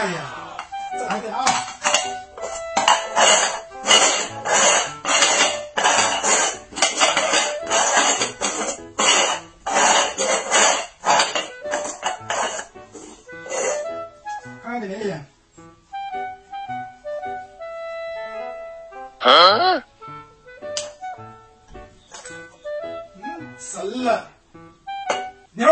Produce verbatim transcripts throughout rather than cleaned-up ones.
呀，这还得啊。看这个呀。啊？嗯，神了，牛。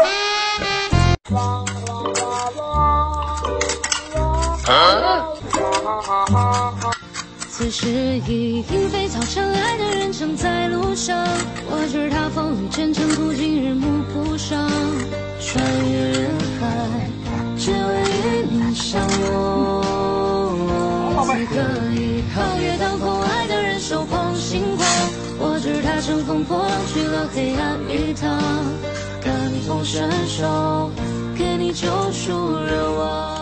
此时已莺飞草长，爱的人正在路上。我知他风雨兼程，途经日暮不赏。穿越人海，只为与你相拥。此刻已皓月当空，爱的人手捧星光。我知他乘风破浪，去了黑暗与他感同身受，给你救赎热望。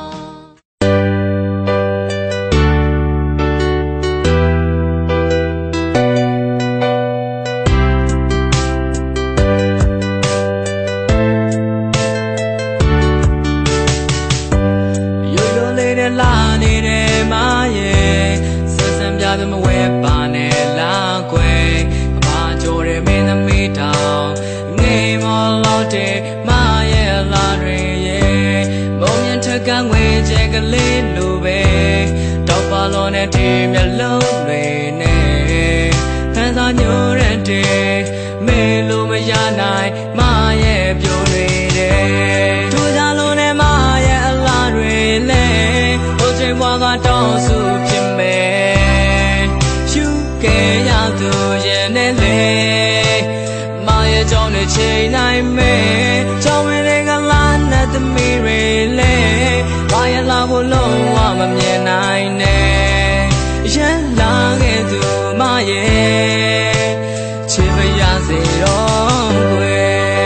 လာနေတဲ့မရဲ့ဆက်ဆံပြတဲ့မဝဲပါနဲ့လာခွေအပါကြော်တဲ့မင်းသမီးတောင်ငိမ်မောလို့တဲ့မရဲ့လာတွေရဲ့မုံမြင့်ထက်ကငွေကျဲကလေးလိုပဲတောက်ပါလို့နဲ့ဒီမျက်လုံးတွေနဲ့ခန်းစားညိုတဲ့တဲ့မေလိုမရနိုင်မရဲ့ပြိုတွေတဲ့ထိုးကြလို့နဲ့မရဲ့အလားတွေလဲဘွားကတော့စုဖြစ်မယ်ရှုခဲ့ရသူရဲ့နဲ့လေမရဲ့ကြောင့်နဲ့ချိန်နိုင်မယ်ကြောင့်ဝင်တွေကလာနဲ့သမီးတွေလေမရဲ့လာဖို့လုံးဝမမြင်နိုင်နဲ့ရန်လာခဲ့သူမရဲ့ချစ်မရစေတော့ကွယ်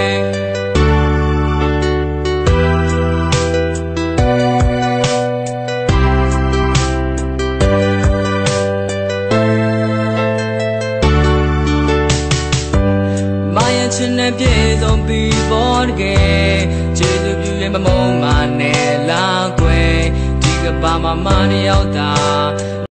ချစ်နဲ့ပြေဆုံးပြီးပေါ်တကယ်ကျေးဇူးပြုရင်မမုန်းမနဲ့လာကွယ်ဒီကဘာမှမတယောက်သာ